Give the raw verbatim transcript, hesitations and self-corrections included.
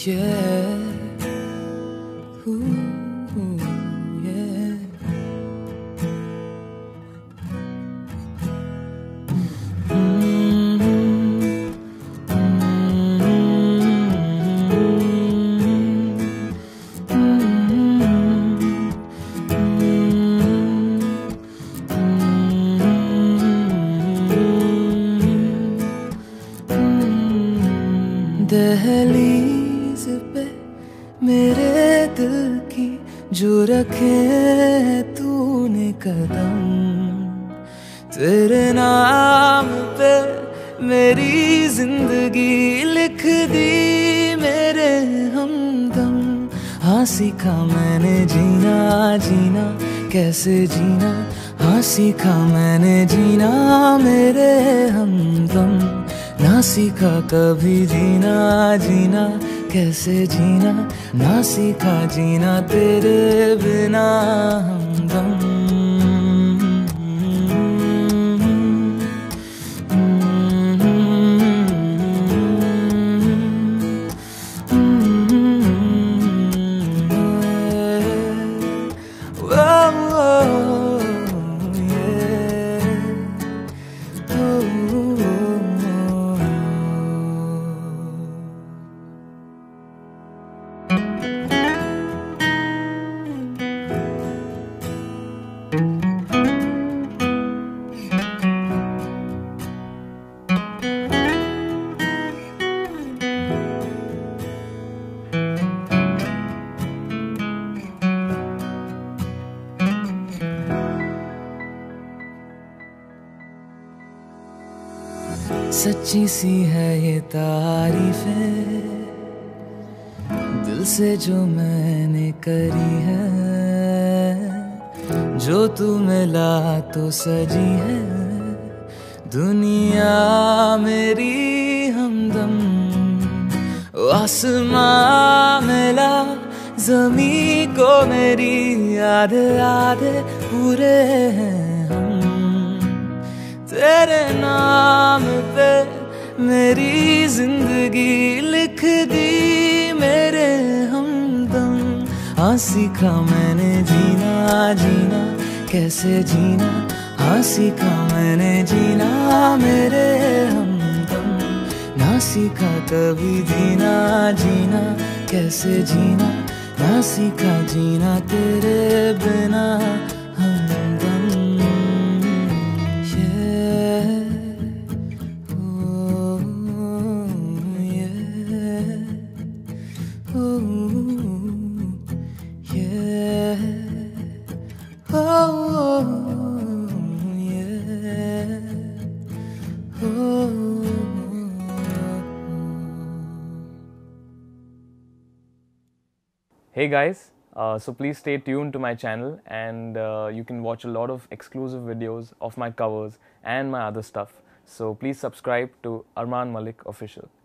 Yeah. Ooh, yeah. Mm-hmm. दहलीज पे मेरे दिल की जो रखे तूने कदम, तेरे नाम पे मेरी जिंदगी लिख दी मेरे हमदम। हाँ सीखा मैंने जीना जीना कैसे जीना, हाँ सीखा मैंने जीना मेरे हमदम। ना सीखा कभी जीना जीना कैसे जीना, ना सीखा जीना तेरे बिना हमदम। सच्ची सी है ये तारीफें दिल से जो मैंने करी है, जो तू मिला तो सजी है दुनिया मेरी हमदम। आसमां मिला ज़मीं को मेरी आधे आधे पूरे हैं हम, तेरे नाम पे मेरी जिंदगी लिख दी मेरे हमदम। हाँ सीखा मैंने जीना जीना कैसे जीना, हाँ सीखा मैंने जीना मेरे हमदम। ना सीखा कभी जीना जीना कैसे जीना, ना सीखा जीना तेरे बिना हमदम। Hey guys, uh, so please stay tuned to my channel, and uh, you can watch a lot of exclusive videos of my covers and my other stuff. So please subscribe to Arman Malik Official.